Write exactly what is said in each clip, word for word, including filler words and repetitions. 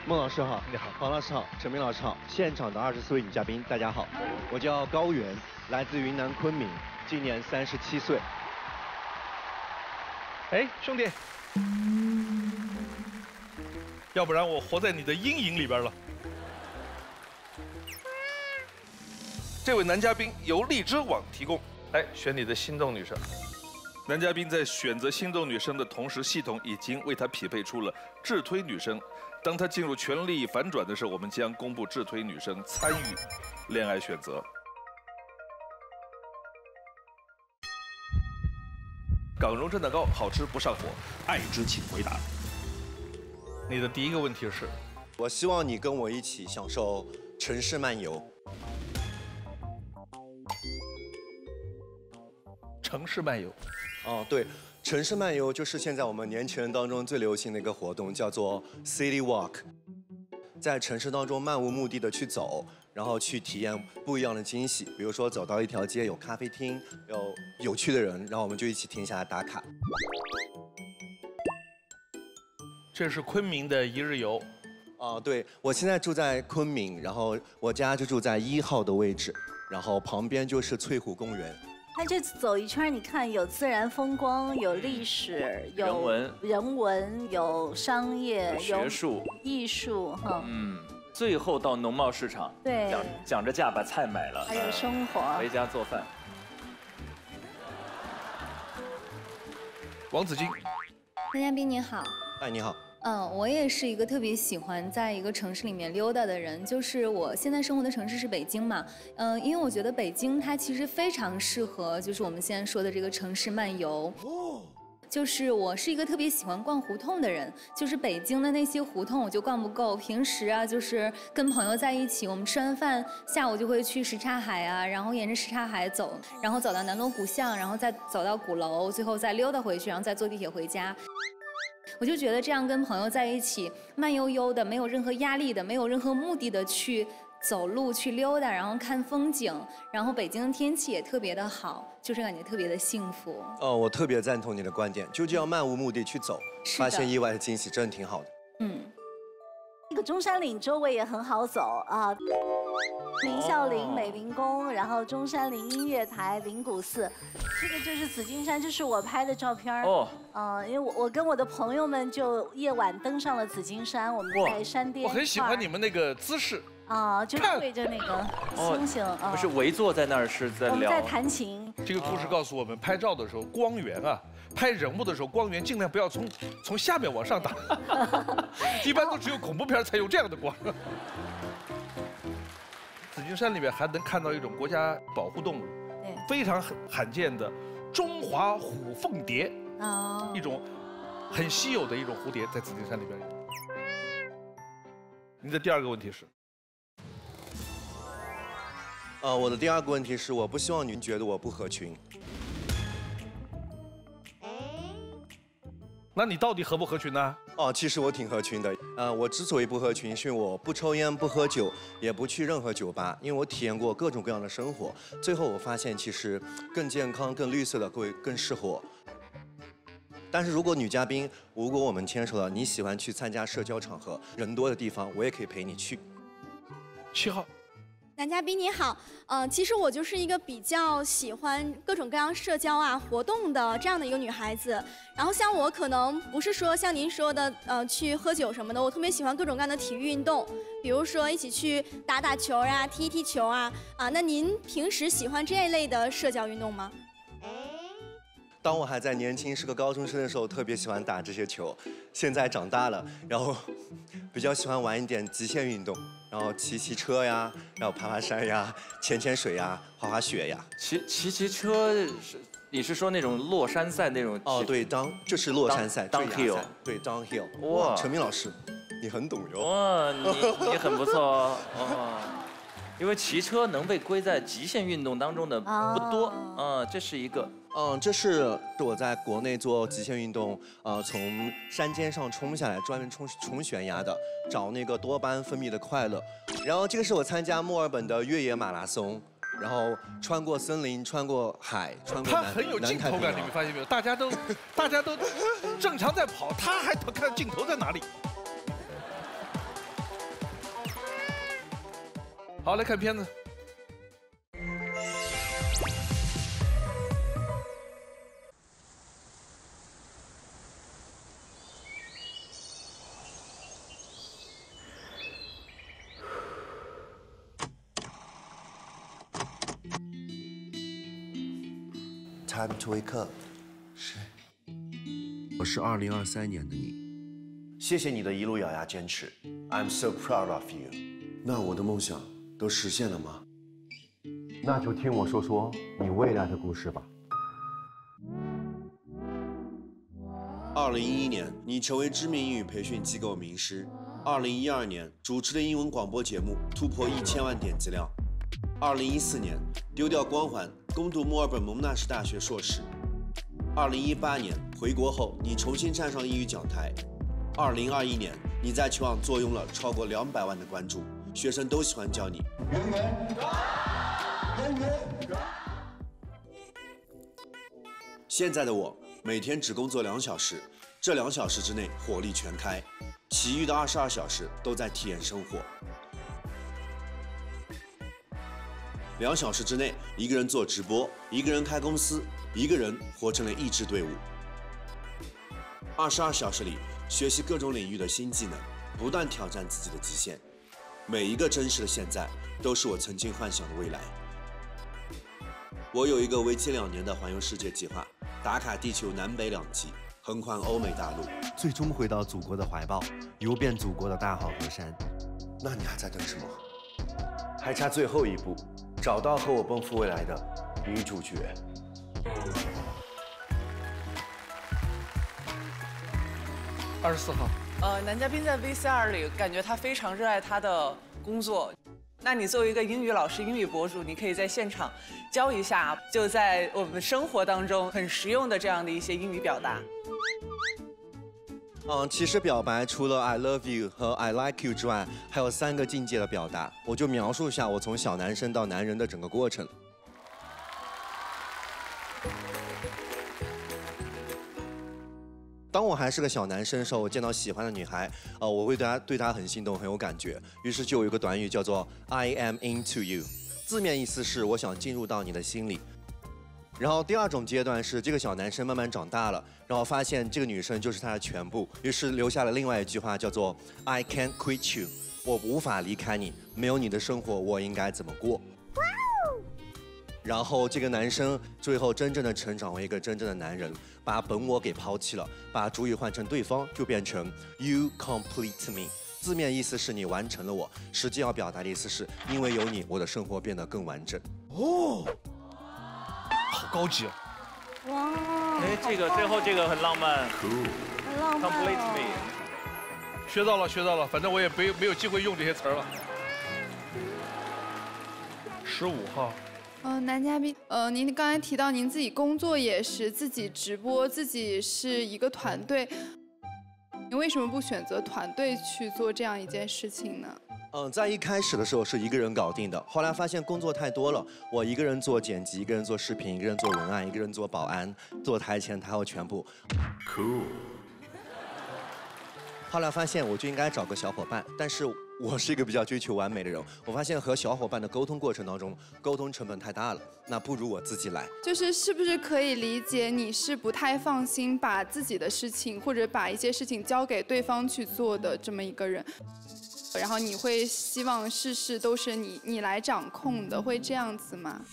孟老师好，你好，黄老师好，陈明老师好，现场的二十四位女嘉宾大家好，我叫高原，来自云南昆明，今年三十七岁。 哎，兄弟，要不然我活在你的阴影里边了。这位男嘉宾由荔枝网提供，来选你的心动女生。男嘉宾在选择心动女生的同时，系统已经为他匹配出了智推女生。当他进入权力反转的时候，我们将公布智推女生参与恋爱选择。港蓉蒸蛋糕好吃不上火，爱之请回答。你的第一个问题是， 我希望你跟我一起享受城市漫游。 城市漫游。 哦，对。 城市漫游就是现在我们年轻人当中最流行的一个活动，叫做 City Walk， 在城市当中漫无目的的去走，然后去体验不一样的惊喜。比如说走到一条街有咖啡厅，有有趣的人，然后我们就一起停下来打卡。 这是昆明的一日游。 哦、呃，对，我现在住在昆明，然后我家就住在一号的位置，然后旁边就是翠湖公园。 那这走一圈，你看有自然风光，有历史，有人文， 人文有商业， 有学术、 艺术，哈。 嗯，最后到农贸市场， 对， 讲讲着价把菜买了， 还有生活， 回家做饭。 王子金， 男嘉宾你好。 哎，你好。 嗯，我也是一个特别喜欢在一个城市里面溜达的人。就是我现在生活的城市是北京嘛，嗯，因为我觉得北京它其实非常适合，就是我们现在说的这个城市漫游。哦。就是我是一个特别喜欢逛胡同的人，就是北京的那些胡同我就逛不够。平时啊，就是跟朋友在一起，我们吃完饭下午就会去什刹海啊，然后沿着什刹海走，然后走到南锣鼓巷，然后再走到鼓楼，最后再溜达回去，然后再坐地铁回家。 我就觉得这样跟朋友在一起，慢悠悠的，没有任何压力的，没有任何目的的去走路、去溜达，然后看风景，然后北京的天气也特别的好，就是感觉特别的幸福。 哦，我特别赞同你的观点，就这样漫无目的去走，发现意外的惊喜，真的挺好的。 嗯，这个中山陵周围也很好走啊，明孝陵、美龄宫，然后中山陵音乐台、灵谷寺。 这个就是紫金山，这是我拍的照片哦。嗯、呃，因为我我跟我的朋友们就夜晚登上了紫金山，我们在山巅。 我很喜欢你们那个姿势。 啊、呃，就对着那个星星啊。 不是围坐在那儿是在聊。 我们在弹琴。 这个故事告诉我们，拍照的时候光源啊，拍人物的时候光源尽量不要从从下面往上打，一般都只有恐怖片才用这样的光。紫金山里面还能看到一种国家保护动物。 非常罕见的中华虎凤蝶，哦，一种很稀有的一种蝴蝶，在紫金山里边有。您的第二个问题是？ 呃，我的第二个问题是，我不希望您觉得我不合群。 那你到底合不合群呢？ 哦，其实我挺合群的。呃，我之所以不合群，是因为我不抽烟、不喝酒，也不去任何酒吧，因为我体验过各种各样的生活。最后我发现，其实更健康、更绿色的会更适合我。但是如果女嘉宾，如果我们牵手了，你喜欢去参加社交场合、人多的地方，我也可以陪你去。 七号。 男嘉宾你好，呃，其实我就是一个比较喜欢各种各样社交啊活动的这样的一个女孩子。然后像我可能不是说像您说的，呃，去喝酒什么的，我特别喜欢各种各样的体育运动，比如说一起去打打球啊、踢一踢球啊，啊，那您平时喜欢这一类的社交运动吗？ 当我还在年轻是个高中生的时候，特别喜欢打这些球。现在长大了，然后比较喜欢玩一点极限运动，然后骑骑车呀，然后爬爬山呀，潜潜水呀，滑滑雪呀。 骑骑骑车是你是说那种落山赛那种？ 哦，对，当就是落山赛 ，downhill， 对 downhill。 哇， 陈明老师，你很懂哟。 哇，你你很不错哦。哦 因为骑车能被归在极限运动当中的不多，啊、呃，这是一个。 嗯，这是我在国内做极限运动，呃，从山尖上冲下来，专门冲冲悬崖的，找那个多巴胺分泌的快乐。然后这个是我参加墨尔本的越野马拉松，然后穿过森林，穿过海，穿过南他很有镜头感，你们发现没有？大家都大家都正常在跑，他还看镜头在哪里？ 好，来看片子。 Time to wake up。是，我是二零二三年的你。谢谢你的一路咬牙坚持 ，I'm so proud of you。那我的梦想都实现了吗？那就听我说说你未来的故事吧。二零一一年，你成为知名英语培训机构名师。二零一二年，主持的英文广播节目突破一千万点击量。二零一四年，丢掉光环，攻读墨尔本蒙纳什大学硕士。二零一八年，回国后你重新站上英语讲台。二零二一年，你在球网坐拥了超过两百万的关注，学生都喜欢叫你。圆圆，圆圆。现在的我每天只工作两小时，这两小时之内火力全开，其余的二十二小时都在体验生活。两小时之内，一个人做直播，一个人开公司，一个人活成了一支队伍。二十二小时里，学习各种领域的新技能，不断挑战自己的极限。每一个真实的现在，都是我曾经幻想的未来。我有一个为期两年的环游世界计划，打卡地球南北两极，横跨欧美大陆，最终回到祖国的怀抱，游遍祖国的大好河山。那你还在等什么？还差最后一步。找到和我奔赴未来的女主角。 二十四号。 呃，男嘉宾在 V C R 里，感觉他非常热爱他的工作。那你作为一个英语老师、英语博主，你可以在现场教一下，就在我们生活当中很实用的这样的一些英语表达。 嗯，其实表白除了 I love you 和 I like you 之外，还有三个境界的表达，我就描述一下我从小男生到男人的整个过程。当我还是个小男生的时候，我见到喜欢的女孩，呃，我会对她对她很心动，很有感觉。于是就有一个短语叫做 I am into you， 字面意思是我想进入到你的心里。然后第二种阶段是这个小男生慢慢长大了，然后发现这个女生就是他的全部，于是留下了另外一句话叫做 I can't quit you， 我无法离开你，没有你的生活我应该怎么过？然后这个男生最后真正的成长为一个真正的男人，把本我给抛弃了，把主语换成对方，就变成 You complete me。字面意思是你完成了我，实际要表达的意思是因为有你，我的生活变得更完整。哦。 好高级啊！ 哇， 哎，这个最后这个很浪漫， 很浪漫、哦。 Complete me， 学到了，学到了，反正我也没没有机会用这些词儿了。十五号。 嗯、呃，男嘉宾，呃，您刚才提到您自己工作也是自己直播，自己是一个团队，您为什么不选择团队去做这样一件事情呢？ 嗯，在一开始的时候是一个人搞定的，后来发现工作太多了，我一个人做剪辑，一个人做视频，一个人做文案，一个人做保安，做台前台后全部。Cool。后来发现我就应该找个小伙伴，但是我是一个比较追求完美的人，我发现和小伙伴的沟通过程当中，沟通成本太大了，那不如我自己来。 就是是不是可以理解你是不太放心把自己的事情或者把一些事情交给对方去做的这么一个人？然后你会希望事事都是你你来掌控的，会这样子吗？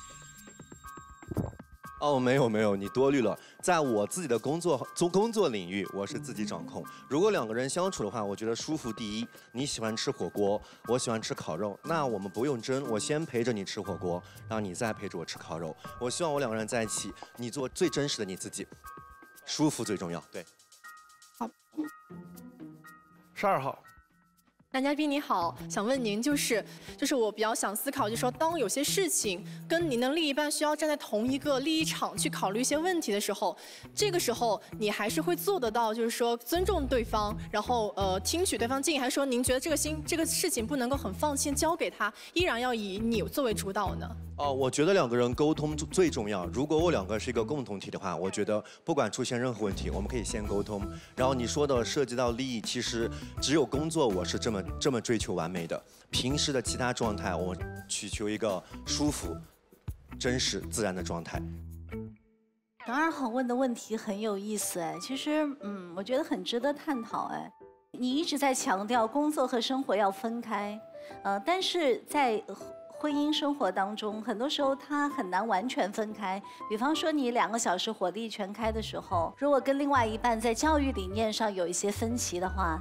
哦，没有没有，你多虑了。在我自己的工作做工作领域，我是自己掌控。如果两个人相处的话，我觉得舒服第一。你喜欢吃火锅，我喜欢吃烤肉，那我们不用争，我先陪着你吃火锅，然后你再陪着我吃烤肉。我希望我两个人在一起，你做最真实的你自己，舒服最重要。对。 好。 十二号。 男嘉宾你好，想问您就是，就是我比较想思考，就是说，当有些事情跟您的另一半需要站在同一个利益场去考虑一些问题的时候，这个时候你还是会做得到，就是说尊重对方，然后呃听取对方建议，还是说您觉得这个心这个事情不能够很放心交给他，依然要以你作为主导呢？ 哦，我觉得两个人沟通最重要。如果我两个是一个共同体的话，我觉得不管出现任何问题，我们可以先沟通。然后你说的涉及到利益，其实只有工作我是这么这么追求完美的，平时的其他状态我祈求一个舒服、真实、自然的状态。 杨二好问的问题很有意思哎，其实嗯，我觉得很值得探讨哎。你一直在强调工作和生活要分开，呃，但是在婚姻生活当中，很多时候它很难完全分开。比方说，你两个小时火力全开的时候，如果跟另外一半在教育理念上有一些分歧的话，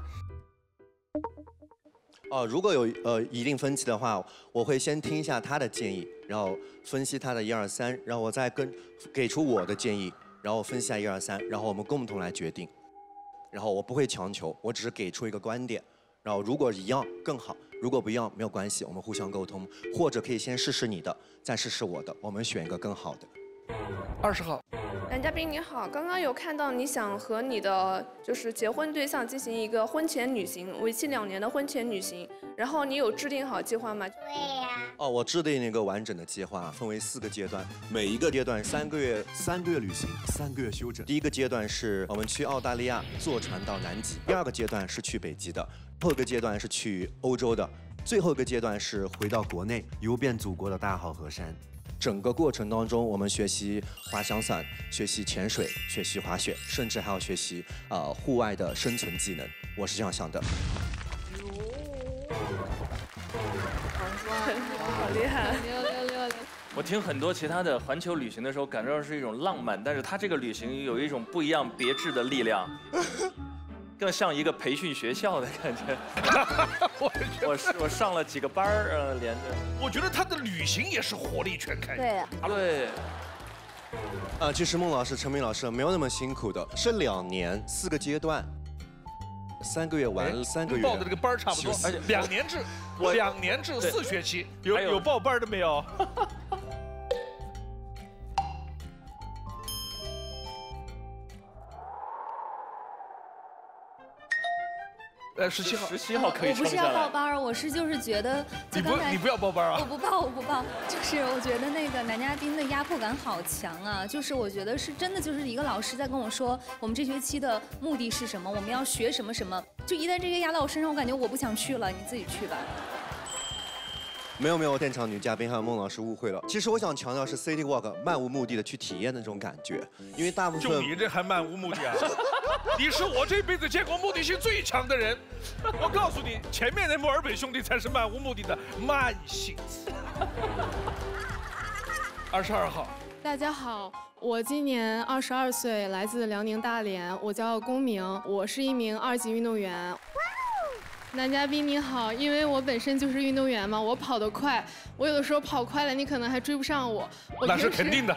哦，如果有呃一定分歧的话，我会先听一下他的建议，然后分析他的一二三，然后我再跟给出我的建议，然后分析下一二三，然后我们共同来决定。然后我不会强求，我只是给出一个观点。然后如果一样更好，如果不一样没有关系，我们互相沟通，或者可以先试试你的，再试试我的，我们选一个更好的。 二十号， 男嘉宾你好，刚刚有看到你想和你的就是结婚对象进行一个婚前旅行，为期两年的婚前旅行，然后你有制定好计划吗？对呀。哦，我制定了一个完整的计划，分为四个阶段，每一个阶段三个月，三个月旅行，三个月休整。第一个阶段是我们去澳大利亚坐船到南极，第二个阶段是去北极的，后一个阶段是去欧洲的，最后一个阶段是回到国内游遍祖国的大好河山。整个过程当中，我们学习滑翔伞，学习潜水，学习滑雪，甚至还要学习呃户外的生存技能。我是这样想的。 好厉害！六六六六。 我听很多其他的环球旅行的时候，感受到是一种浪漫，但是他这个旅行有一种不一样、别致的力量。更像一个培训学校的感觉。我我我上了几个班儿，呃，连着。 我觉得他的旅行也是火力全开。 对对。 呃，其实孟老师、陈明老师没有那么辛苦的，是两年四个阶段，三个月完了，三个月。 报的这个班差不多，而且两年制，两年制四学期，有有报班的没有？呃，十七号， 十七号可以撑下来。 我不是要报班，我是就是觉得， 你不你不要报班啊！ 我不报，我不报。就是我觉得那个男嘉宾的压迫感好强啊！就是我觉得是真的，就是一个老师在跟我说，我们这学期的目的是什么，我们要学什么什么。就一旦这个压到我身上，我感觉我不想去了，你自己去吧。 没有没有，现场女嘉宾还有孟老师误会了。其实我想强调是 City Walk 漫无目的的去体验的那种感觉，因为大部分就你这还漫无目的啊！你是我这辈子见过目的性最强的人。我告诉你，前面的墨尔本兄弟才是漫无目的的慢性子。二十二号， 大家好，我今年二十二岁，来自辽宁大连，我叫龚明，我是一名二级运动员。男嘉宾你好，因为我本身就是运动员嘛，我跑得快，我有的时候跑快了，你可能还追不上我。我那是肯定的。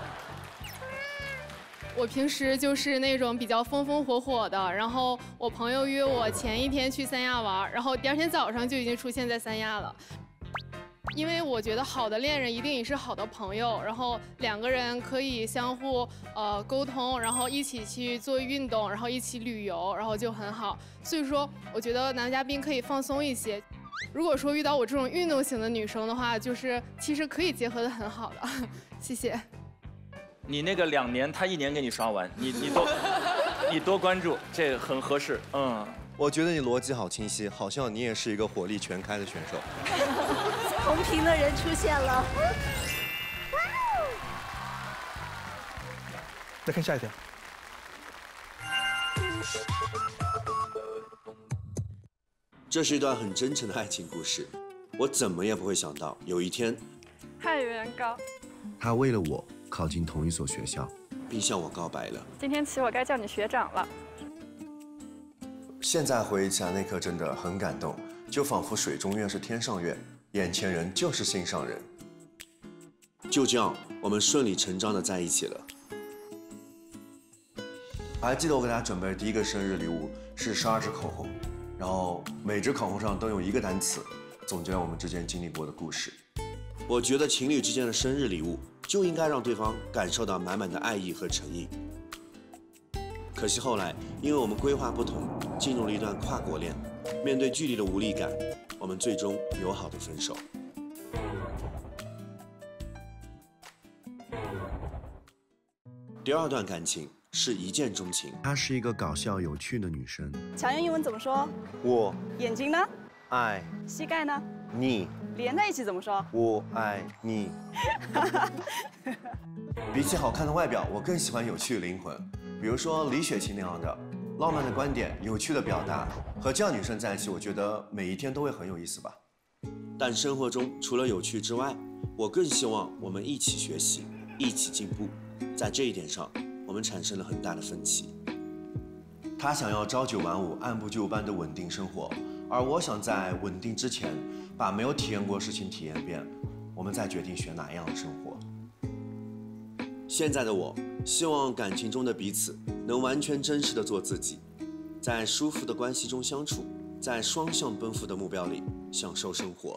我平时就是那种比较风风火火的，然后我朋友约我前一天去三亚玩，然后第二天早上就已经出现在三亚了。因为我觉得好的恋人一定也是好的朋友，然后两个人可以相互呃沟通，然后一起去做运动，然后一起旅游，然后就很好。所以说，我觉得男嘉宾可以放松一些。如果说遇到我这种运动型的女生的话，就是其实可以结合得很好的。谢谢。 你那个两年，他一年给你刷完，你你多你多关注，这个很合适。嗯， 我觉得你逻辑好清晰，好像你也是一个火力全开的选手。 同频的人出现了。 再看下一条。 这是一段很真诚的爱情故事，我怎么也不会想到，有一天， 嗨，袁高， 他为了我考进同一所学校，并向我告白了。 今天起我该叫你学长了。 现在回忆起来，那刻真的很感动，就仿佛水中月是天上月，眼前人就是心上人。就这样，我们顺理成章的在一起了。我还记得我给他准备的第一个生日礼物是十二支口红，然后每支口红上都用一个单词，总结了我们之间经历过的故事。我觉得情侣之间的生日礼物就应该让对方感受到满满的爱意和诚意。可惜后来，因为我们规划不同，进入了一段跨国恋，面对距离的无力感，我们最终友好的分手。 第二段感情是一见钟情。 她是一个搞笑有趣的女生。 常用英文怎么说？ 我眼睛呢？ 爱膝盖呢？ 你。 连在一起怎么说？ 我爱你。比起好看的外表，我更喜欢有趣的灵魂。比如说李雪琴那样的浪漫的观点、有趣的表达，和这样女生在一起，我觉得每一天都会很有意思吧。 但生活中除了有趣之外，我更希望我们一起学习，一起进步。在这一点上，我们产生了很大的分歧。 她想要朝九晚五、按部就班的稳定生活，而我想在稳定之前，把没有体验过的事情体验遍，我们再决定选哪样的生活。 现在的我，希望感情中的彼此能完全真实的做自己，在舒服的关系中相处，在双向奔赴的目标里享受生活。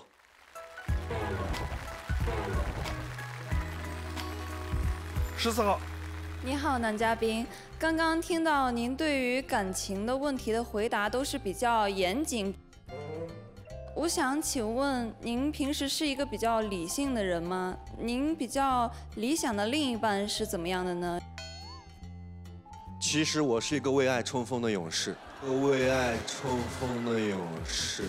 十四号， 你好，男嘉宾。刚刚听到您对于感情的问题的回答都是比较严谨。我想请问，您平时是一个比较理性的人吗？您比较理想的另一半是怎么样的呢？ 其实我是一个为爱冲锋的勇士，为爱冲锋的勇士。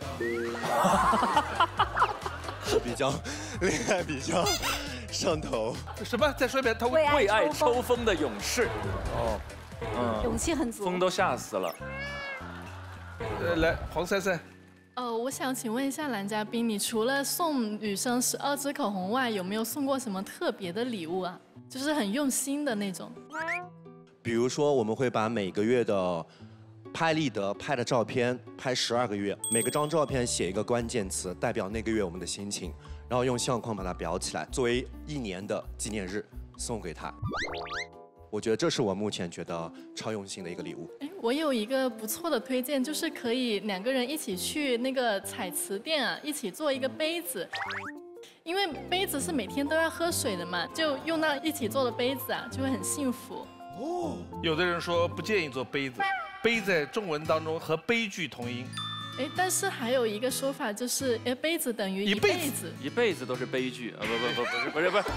比较恋爱比较上头。 什么？再说一遍，他为爱为爱抽风的勇士。 哦， 嗯， 勇气很足， 风都吓死了。 呃，来，黄珊珊。 呃，我想请问一下男嘉宾，你除了送女生十二支口红外，有没有送过什么特别的礼物啊？就是很用心的那种。 比如说，我们会把每个月的拍立得拍的照片拍十二个月，每个张照片写一个关键词，代表那个月我们的心情，然后用相框把它裱起来，作为一年的纪念日送给他。我觉得这是我目前觉得超用心的一个礼物。 哎，我有一个不错的推荐，就是可以两个人一起去那个彩瓷店啊，一起做一个杯子。因为杯子是每天都要喝水的嘛，就用到一起做的杯子啊，就会很幸福。 哦，有的人说不建议做杯子，杯在中文当中和悲剧同音。 哎，但是还有一个说法就是，哎，杯子等于一辈子， 一辈子都是悲剧啊！不不不不是不是不是。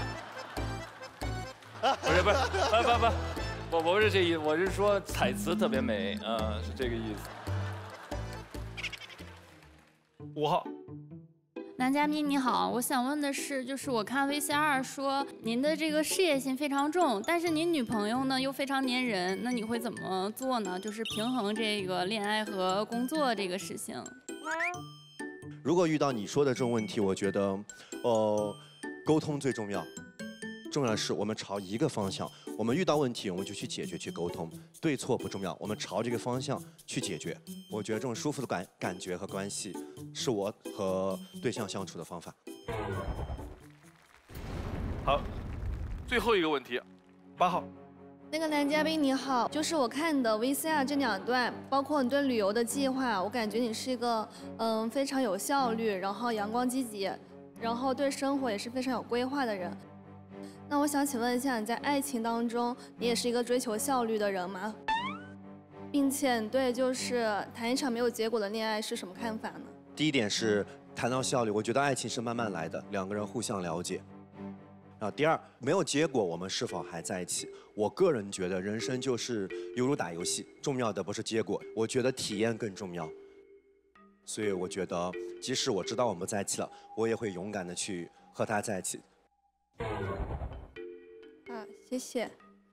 不是不是不不不，我不是这意思，我是说彩瓷特别美啊，是这个意思。 五号， 男嘉宾你好，我想问的是，就是我看 V C R 说您的这个事业心非常重，但是您女朋友呢又非常粘人，那你会怎么做呢？就是平衡这个恋爱和工作这个事情。 如果遇到你说的这种问题，我觉得，呃，沟通最重要。重要的是我们朝一个方向，我们遇到问题我们就去解决去沟通，对错不重要，我们朝这个方向去解决。我觉得这种舒服的感感觉和关系，是我和对象相处的方法。 好，最后一个问题，八号。 那个男嘉宾你好，就是我看你的 V C R 这两段，包括你对旅游的计划，我感觉你是一个嗯非常有效率，然后阳光积极，然后对生活也是非常有规划的人。那我想请问一下，你在爱情当中，你也是一个追求效率的人吗？并且你对就是谈一场没有结果的恋爱是什么看法呢？ 第一点是谈到效率，我觉得爱情是慢慢来的，两个人互相了解。然后第二，没有结果，我们是否还在一起？我个人觉得人生就是犹如打游戏，重要的不是结果，我觉得体验更重要。所以我觉得，即使我知道我们在一起了，我也会勇敢的去和他在一起。 啊，谢谢。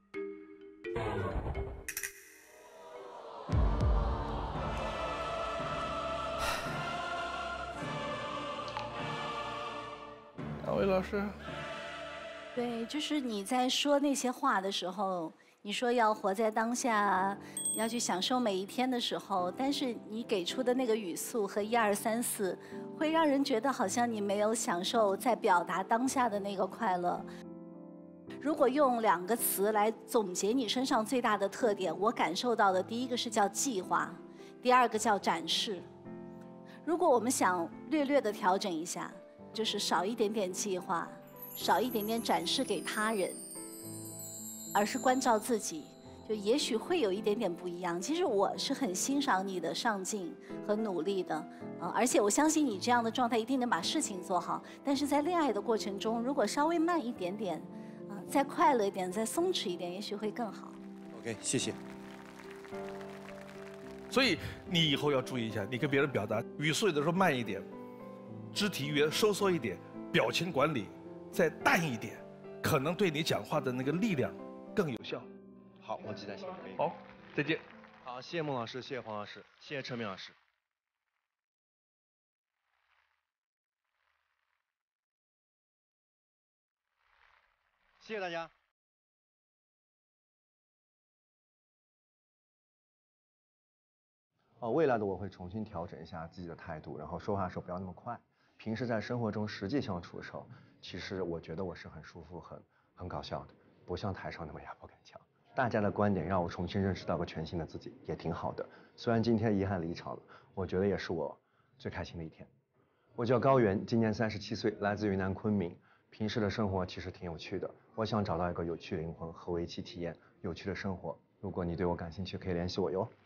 两位老师。 对，就是你在说那些话的时候，你说要活在当下，要去享受每一天的时候，但是你给出的那个语速和一二三四，会让人觉得好像你没有享受在表达当下的那个快乐。如果用两个词来总结你身上最大的特点，我感受到的第一个是叫计划，第二个叫展示。如果我们想略略的调整一下，就是少一点点计划，少一点点展示给他人，而是关照自己，就也许会有一点点不一样。其实我是很欣赏你的上进和努力的，啊，而且我相信你这样的状态一定能把事情做好。但是在恋爱的过程中，如果稍微慢一点点，啊， 再快乐一点，再松弛一点，也许会更好。 OK， 谢谢。 所以你以后要注意一下，你跟别人表达语速有的时候慢一点，肢体语言收缩一点，表情管理再淡一点，可能对你讲话的那个力量更有效。 好，我记在心里。 好，再见。 好，谢谢孟老师，谢谢黄老师，谢谢陈明老师。谢谢大家。哦，未来的我会重新调整一下自己的态度，然后说话的时候不要那么快。平时在生活中实际相处的时候，其实我觉得我是很舒服、很很搞笑的，不像台上那么压迫感强。大家的观点让我重新认识到个全新的自己，也挺好的。虽然今天遗憾离场了，我觉得也是我最开心的一天。我叫高原，今年三十七岁，来自云南昆明。平时的生活其实挺有趣的，我想找到一个有趣灵魂和我一起体验有趣的生活。如果你对我感兴趣，可以联系我哟。